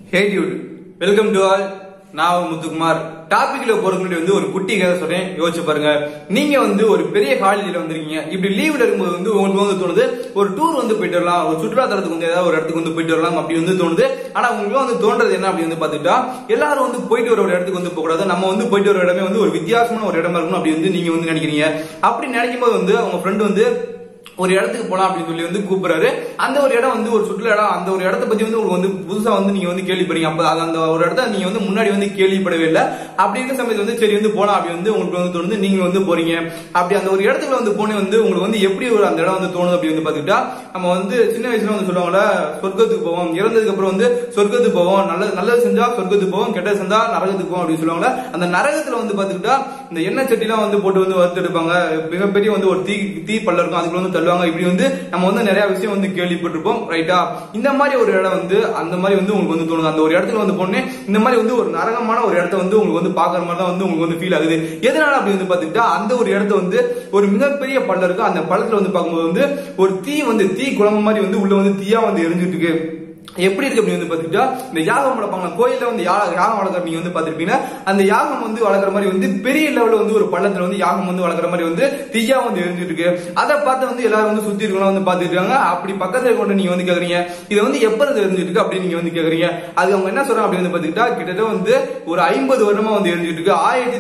Hey dude, welcome to all. நான் முத்துக்குமார். டாபிக்ல போறதுக்கு முன்னாடி ஒரு குட்டி கதை சொல்றேன், யோசிச்சு பாருங்க. நீங்க ஒரு பெரிய ஹாலிடேல வந்திருக்கீங்க. இப்படி லீவ்ல இருக்கும்போது உங்களுக்கு தோணுது ஒரு டூர் போயிட்டு வரலாம், ஒரு சுற்றுலா தலத்துக்கு ஏதாவது ஒரு இடத்துக்கு போயிட்டு வரலாம் அப்படி தோணுது. ஆனா உங்களுக்கு தோன்றது என்ன அப்படி பாத்துட்டா, எல்லாரும் போயிட்டு வர ஒரு இடத்துக்கு போக கூடாது, நம்ம போயிட்டு வர இடமே ஒரு வித்தியாசமான ஒரு இடமா இருக்கணும் அப்படி நீங்க நினைக்கிறீங்க. அப்படி நினைக்கும் போது அவங்க ஃப்ரெண்ட் ஒரு இடத்துக்கு போலாம் அப்படின்னு சொல்லி கூப்பிடுறாரு. அந்த ஒரு இடம் ஒரு சுற்றுலா இடம். அந்த ஒரு இடத்தை பத்தி உங்களுக்கு புதுசா நீங்க கேள்விப்படுறீங்க. அப்ப அந்த ஒரு இடத்த நீங்க முன்னாடி கேள்விப்படவே இல்லை. அப்படி இருக்க சமயத்துல சரி போலாம் அப்படி உங்களுக்கு தோணுது. நீங்க போறீங்க. அப்படி அந்த ஒரு இடத்துக்கு போனே உங்களுக்கு எப்படி ஒரு அந்த இடம் தோணுது அப்படி பாத்துக்கிட்டா, நம்ம சின்ன வயசுல சொல்லுவாங்கல்ல, சொர்க்கத்துக்கு போவோம், இறந்ததுக்கு அப்புறம் சொர்க்கத்துக்கு போவோம், நல்லது செஞ்சா சொர்க்கத்துக்கு போவோம், கெட்டது செஞ்சா நரகத்துக்கு போவோம் அப்படின்னு சொல்லுவாங்கல்ல. அந்த நரகத்துல பாத்துக்கிட்டா இந்த எண்ணெய் சட்டி எல்லாம் போட்டு வறுத்து எடுப்பாங்க. மிகப்பெரிய ஒரு தீ பல்ல இருக்கும், அதுக்குள்ள தள்ளுவாங்க. இப்படி நம்ம நிறைய விஷயம் கேள்விப்பட்டிருப்போம், ரைட்டா? இந்த மாதிரி ஒரு இடம் அந்த மாதிரி உங்களுக்கு தோணுது. அந்த ஒரு இடத்துல போனே இந்த மாதிரி ஒரு நரகமான ஒரு இடத்த உங்களுக்கு பாக்குற மாதிரி தான் உங்களுக்கு ஃபீல் ஆகுது. எதனால அப்படி பாத்துக்கிட்டா, அந்த ஒரு இடத்த ஒரு மிகப்பெரிய பள்ளம் இருக்கு. அந்த பள்ளத்துல பார்க்கும்போது ஒரு தீ குழம்பு மாதிரி உள்ள தீயா எரிஞ்சிட்டு இருக்கு. எப்படி இருக்கு அப்படின்னு பாத்துக்கிட்டா, இந்த யாகம் வளர்ப்பாங்க கோயில யாகம் வளர்க்குற நீங்க பாத்துருப்பீங்க. அந்த யாகம் வளர்க்குற மாதிரி பெரிய லெவல்ல ஒரு பள்ளத்துல யாகம் வளர்க்குற மாதிரி தீயா எரிஞ்சிட்டு இருக்கு. அதை பார்த்து எல்லாரும் சுத்தி இருக்கலாம் பாத்துட்டு இருக்காங்க. அப்படி பக்கத்துல கொண்டு நீங்க கேக்குறீங்க, இது எப்ப எரிஞ்சிட்டு இருக்கு அப்படின்னு நீங்க கேக்குறீங்க. அது அவங்க என்ன சொல்றாங்க அப்படின்னு பாத்துக்கிட்டா, கிட்டத்தட்ட ஒரு 50 வருடமா எரிஞ்சிட்டு இருக்கு.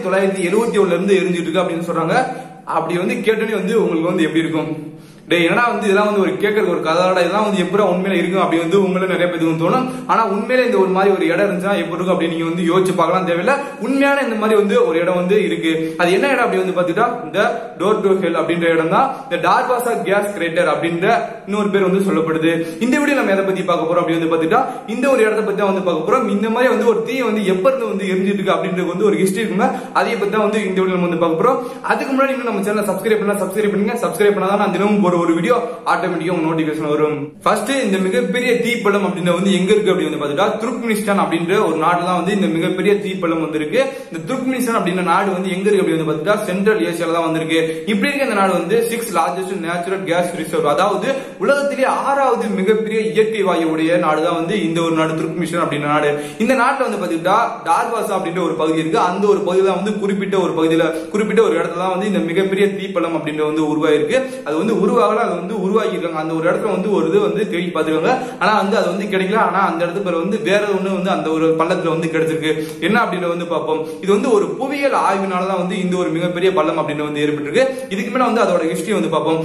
1971 இருந்து எரிஞ்சிட்டு இருக்கு அப்படின்னு சொல்றாங்க. அப்படி கேட்டோன்னே உங்களுக்கு எப்படி இருக்கும்? ஏன்னா இதெல்லாம் ஒரு கேட்கறது ஒரு கதாட, இதெல்லாம் எப்படி உண்மையில இருக்கும் அப்படி உங்களை நிறைய பேருக்கு தோணும். ஆனா உண்மையில இந்த ஒரு மாதிரி ஒரு இடம் இருந்துச்சுன்னா எப்படி இருக்கும் அப்படின்னு நீங்க யோசிச்சு பார்க்கலாம். தேவையில்ல, உண்மையான இந்த மாதிரி ஒரு இடம் இருக்கு. அது என்ன இடம் அப்படி பாத்துட்டா, இந்த டோர் டு ஹெல் அப்படின்ற இடம் தான். இந்த டார்வாசா கேஸ் கிரேட்டர் அப்படின்ற இன்னொரு பேர் சொல்லப்படுது. இந்த வீடியோ நம்ம எதை பத்தி பார்க்க போறோம் அப்படி பாத்துட்டா, இந்த ஒரு இடத்தை பத்தி தான் பார்க்க போறோம். இந்த மாதிரி ஒரு தீ எப்ப இருந்து எரிஞ்சிட்டு இருக்கு அப்படின்றது ஒரு ஹிஸ்டரி இருக்குங்க. அதை பத்தி தான் இந்த வீடியோ நம்ம பார்க்க போறோம். அதுக்கு முன்னாடி இன்னும் நம்ம சேனலை சப்ஸ்கிரைப் பண்ணுங்க. சப்ஸ்கிரைப் பண்ணாதான் நான் தினமும் ஒரு வீடியோ ஆட்டோமேட்டிக்கா நோட்டிபிகேஷன் வரும். ஃபர்ஸ்ட், இந்த மிகப்பெரிய தீப்பள்ளம் அப்படின்னு எங்க இருக்கு அப்படின்னு பாத்துட்டா, துர்க்மெனிஸ்தான் அப்படின்ற ஒரு நாடு தான் இந்த மிகப்பெரிய தீப்பள்ளம் இருக்கு. இந்த துர்க்மெனிஸ்தான் அப்படின்ற நாடு எங்க இருக்கு அப்படின்னு பாத்துட்டா, சென்ட்ரல் ஏசியால தான் இருக்கு. இப்படி இருக்க இந்த நாடு 6th largest natural gas reserve, அதாவது உலகத்திலேயே 6வது மிகப்பெரிய இயற்கை வாயுடைய நாடு தான் இந்த ஒரு நாடு, துர்க்மெனிஸ்தான் அப்படின்ற நாடு. இந்த நாட்டுல பாத்துட்டா டார்வாசா அப்படின்ற ஒரு பகுதி இருக்கு. அந்த ஒரு பகுதி தான் குறிப்பிட்ட ஒரு பகுதியில குறிப்பிட்ட ஒரு இடத்துல தான் இந்த மிகப்பெரிய தீப்பள்ளம் அப்படின்ற உருவாயிருக்கு. அது உருவாகல, அது உருவாகி இருக்காங்க. அந்த ஒரு இடத்துல ஒரு இது தேடி பாத்துருக்காங்க. ஆனா அது கிடைக்கல. ஆனா அந்த இடத்து பேர் வேற ஒண்ணு அந்த ஒரு பள்ளத்துல கிடைச்சிருக்கு. என்ன அப்படின்னு பார்ப்போம். இது ஒரு புவியியல் ஆய்வினாலதான் இந்த ஒரு மிகப்பெரிய பள்ளம் அப்படின்னு ஏற்பட்டிருக்கு. இதுக்கு மேல அதோட ஹிஸ்டரி பார்ப்போம்.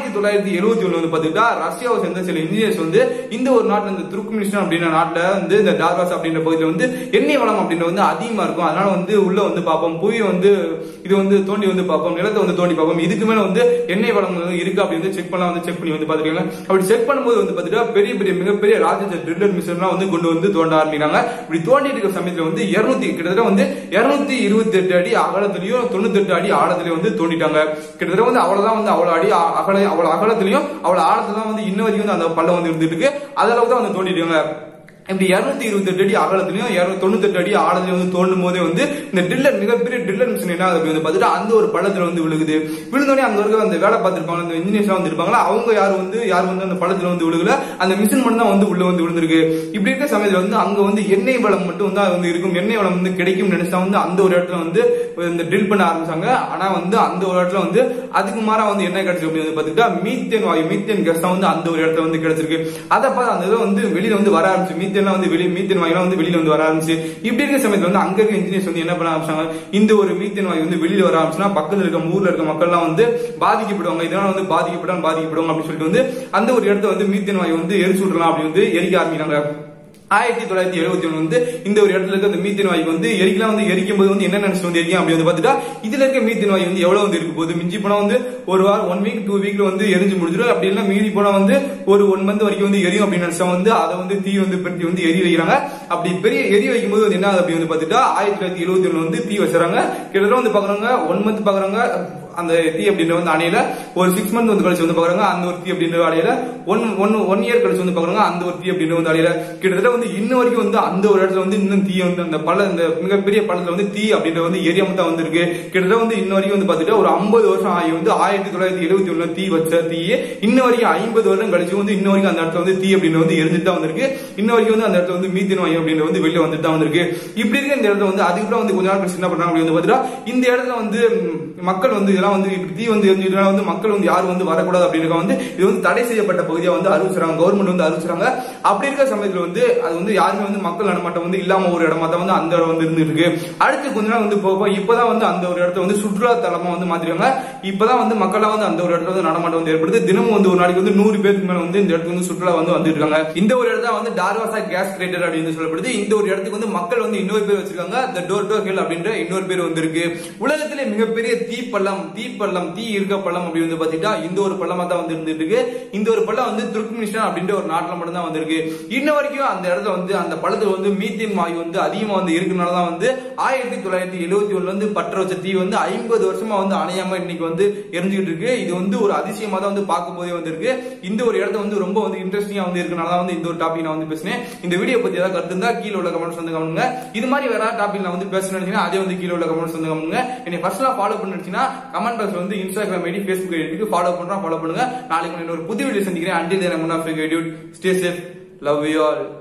1971 பாத்துக்கிட்டா, ரஷ்யாவை சேர்ந்த சில இன்ஜினியர்ஸ் இந்த ஒரு நாட்டுல, இந்த துர்க்மெனிஸ்தான் அப்படின்ற நாட்டுல இந்த டார்வாசா அப்படின்ற பகுதியில எண்ணெய் வளம் அப்படின்ற அதிகமா இருக்கும். அதனால உள்ள பார்ப்போம். புவி இது தோண்டி பார்ப்போம், நிலத்தை தோண்டி பார்ப்போம். இதுக்கு மேல எண்ணெய் வளம் இருக்கு அப்படின்னு செக் பண்ணி பாத்துருக்காங்க. அப்படி செக் பண்ணும்போது பாத்துட்டா, பெரிய மிகப்பெரிய ராக்கெட் ட்ரில்லர் மிஷின்லாம் கொண்டு தோண்ட ஆரம்பிக்கிறாங்க. இப்படி தோண்டிட்டு இருக்க சமயத்துல கிட்டத்தட்ட 228 அடி அகலத்திலையும் 98 அடி ஆழத்திலையும் தோண்டிட்டாங்க. கிட்டத்தட்ட அவ்வளவுதான் அவ்வளவு அடி அவ்வளவு அகலத்திலையும் அவ்வளவு ஆழத்துல இன்ன வரைக்கும் அந்த பள்ளம் இருந்துட்டு இருக்கு. அதளவு தான் தோண்டிட்டாங்க. இப்படி 228 அடி அகலத்திலையும் 98 அடி ஆழத்திலையும் தோண்டும் போதே இந்த ட்ரில்லர் மிகப்பெரிய ட்ரில்லர் மிஷின் என்ன பாத்துட்டு அந்த ஒரு பள்ளத்துல விழுகுது. விழுந்தோடனே அங்க இருக்க அந்த வேலை பார்த்திருப்பாங்க, அந்த இன்ஜினியர்ஸ் இருப்பாங்களா, அவங்க யாரு அந்த பள்ளத்துல விழுகல, அந்த மிஷின் மட்டும் தான் உள்ள விழுந்திருக்கு. இப்படி இருக்க சமயத்துல அங்க எண்ணெய் வளம் மட்டும் தான் இருக்கும். எண்ணெய் வளம் கிடைக்கும் நினைச்சா அந்த ஒரு இடத்துல இந்த ட்ரில் பண்ண ஆரம்பிச்சாங்க. ஆனா அந்த ஒரு இடத்துல அதுக்கு மாறா என்ன கிடைச்சிருக்கு அப்படின்னு பாத்துக்கிட்டா, மீத்தேன் வாயு, மீத்தேன் கேஸ் தான் அந்த ஒரு இடத்துல கிடைச்சிருக்கு. அதை பார்த்து அந்த இதை வெளியில வர ஆரம்பிச்சு, மீத்தேன் வாயு வெளியில வர ஆரம்பிச்சு. இப்படி இருக்க சமயத்துல அங்க இருக்க இன்ஜினியர்ஸ் என்ன பண்ண ஆரம்பிச்சாங்க, இந்த ஒரு மீத்தேன் வாயு வெளியில வர ஆரம்பிச்சுன்னா பக்கத்துல இருக்க ஊர்ல இருக்க மக்கள் எல்லாம் பாதிக்கப்படுவாங்க. இதனால பாதிக்கப்படுவாங்க அப்படின்னு சொல்லிட்டு அந்த ஒரு இடத்த மீத்தேன் வாயு எரிச்சு விடலாம் அப்படி எரிக்க ஆரம்பிக்கிறாங்க. 1971 இந்த ஒரு இடத்துல இருக்க அந்த மீத்தேன் வாயு எரிக்கலாம். எரிக்கும் போது என்ன நினைச்சு எரிக்கும் அப்படி பாத்துட்டா, இதுல இருக்க மீத்தேன் வாயு எவ்வளவு இருக்க போகுது, மிஞ்சி போனா ஒரு வாரம் 1 வீக் 2 வீக்ல எரிஞ்சு முடிஞ்சிடும். அப்படி இல்ல மீறி போனா ஒரு 1 மந்த் வரைக்கும் எரியும் அப்படின்னு நினைச்சா அதை தீ பெருத்தி எரி வைக்கிறாங்க. அப்படி பெரிய எரி வைக்கும் போது என்ன அப்படி பாத்துட்டா, 1971 தீ வச்சுறாங்க. கிட்டத்தட்ட பாக்குறாங்க 1 மந்த் பாக்குறாங்க, அந்த தீ அப்படின்ற வந்து அணையில ஒரு 6 மந்த் வந்து கழிச்சு வந்து பாக்குறாங்க அந்த ஒரு தீ அப்படின்ற அணையில ஒன் இயர் கழிச்சு வந்து பாக்குறாங்க அந்த ஒரு தீ அப்படின்ற வந்து அணையில கிட்டத்தட்ட வந்து இன்ன வரைக்கும் வந்து அந்த ஒரு இடத்துல வந்து இன்னும் தீ வந்து அந்த இந்த மிகப்பெரிய பள்ளத்துல வந்து தீ அப்படின்ற வந்து எரியாம தான் வந்திருக்கு. கிட்டத்தட்ட வந்து இன்ன வரைக்கும் வந்து பாத்துட்டு ஒரு 50 வருஷம் ஆகி வந்து 1971 தீ வச்ச தீயே இன்ன வரைக்கும் 50 வருடம் கழிச்சு வந்து இன்ன வரைக்கும் அந்த இடத்துல வந்து தீ அப்படின்னு வந்து எரிஞ்சுட்டு தான் வந்திருக்கு. இன்ன வரைக்கும் வந்து அந்த இடத்துல வந்து மீத்தேன் வாயு அப்படின்னு வந்து வெளியே வந்துட்டு தான் வந்திருக்கு. இப்படி இருக்க இந்த இடத்துல வந்து அதுக்கப்புறம் வந்து கொஞ்ச நாள் கழிச்சு என்ன பண்றாங்க அப்படின்னு வந்து பாத்தீங்கன்னா இந்த இடத்துல வந்து மக்கள் வந்து இதெல்லாம் வந்து தீ வந்து எரிஞ்சதுனால வந்து மக்கள் வந்து யாரும் வந்து வரக்கூடாது அப்படின்னு வந்து இது வந்து தடை செய்யப்பட்ட பகுதியா வந்து அறிவிச்சாங்க. கவர்மெண்ட் வந்து அறிவிச்சாங்க. அப்படி இருக்க சமயத்துல வந்து அது வந்து யாருமே வந்து மக்கள் நடமாட்டம் வந்து இல்லாம ஒரு இடமா தான் வந்து அந்த இடம் வந்து இருந்துருக்கு. அடுத்து கொஞ்ச நாள் வந்து போக இப்பதான் வந்து அந்த ஒரு இடத்த வந்து சுற்றுலா தலமா வந்து மாத்திருக்காங்க. இப்பதான் வந்து மக்களா வந்து அந்த ஒரு இடத்துல வந்து நடமாட்டம் வந்து ஏற்படுது. தினமும் வந்து ஒரு நாளைக்கு வந்து 100 பேருக்கு மேல வந்து இந்த இடத்துக்கு வந்து சுற்றுலா வந்து வந்துட்டு இருக்காங்க. இந்த ஒரு இடத்துல வந்து டார்வாசா கேஸ் கிரேட்டர் அப்படின்னு சொல்லப்படுது. இந்த ஒரு இடத்துக்கு வந்து மக்கள் வந்து இன்னொரு பேர் வச்சிருக்காங்க. த டோர் டோ ஹில் அப்படின்ற இன்னொரு பேர் வந்து இருக்கு. உலகத்திலே மிகப்பெரிய தீ இருக்க பள்ளம் அப்படி வந்து பாத்தீங்கன்னா இந்த ஒரு பள்ளமா தான் வந்து இருந்துட்டு இருக்கு. இந்த ஒரு பள்ளம் வந்து துர்க்மெனிஸ்தான் அப்படின்ற ஒரு நாட்டுல மட்டும் தான் வந்திருக்கு. இன்ன வரைக்கும் அந்த இடத்துல வந்து அந்த பள்ளத்துல வந்து மீத்தேன் வாயு வந்து அதிகமா வந்து இருக்கனாலதான் வந்து 1971 வந்து பற்ற வச்ச தீ வந்து 50 வருஷமா வந்து அணையாம இன்னைக்கு வந்து எரிஞ்சுட்டு இருக்கு. இது வந்து ஒரு அதிசயமா தான் வந்து பார்க்கும் போதே வந்து இருக்கு. இந்த ஒரு இடத்த வந்து ரொம்ப வந்து இன்ட்ரெஸ்டிங்கா வந்து இருக்கனாலதான் வந்து இந்த ஒரு டாபிக் நான் வந்து பேசினேன். இந்த வீடியோ பத்தி ஏதாவது கருத்து இருந்தா கீழே உள்ள கமெண்ட்ஸ் வந்து கமெண்ட்ங்க. இது மாதிரி வேற டாபிக் நான் வந்து பேசணும்னு நினைச்சீங்கன்னா அதே வந்து கீழே உள்ள கமெண்ட்ஸ் வந்து கமெண்ட்ங்க. என்னை ஃபர்ஸ்ட்லாம் ஃபாலோ பண்ணிருச்சுன்னா கமெண்ட் பாக்ஸ்ல வந்து Instagram ID Facebook ID follow பண்ணுங்க. நாளைக்கு ஒரு புது வீடியோ சந்திக்கிறேன். Until then, I'm Munaf. Stay safe. Love you all.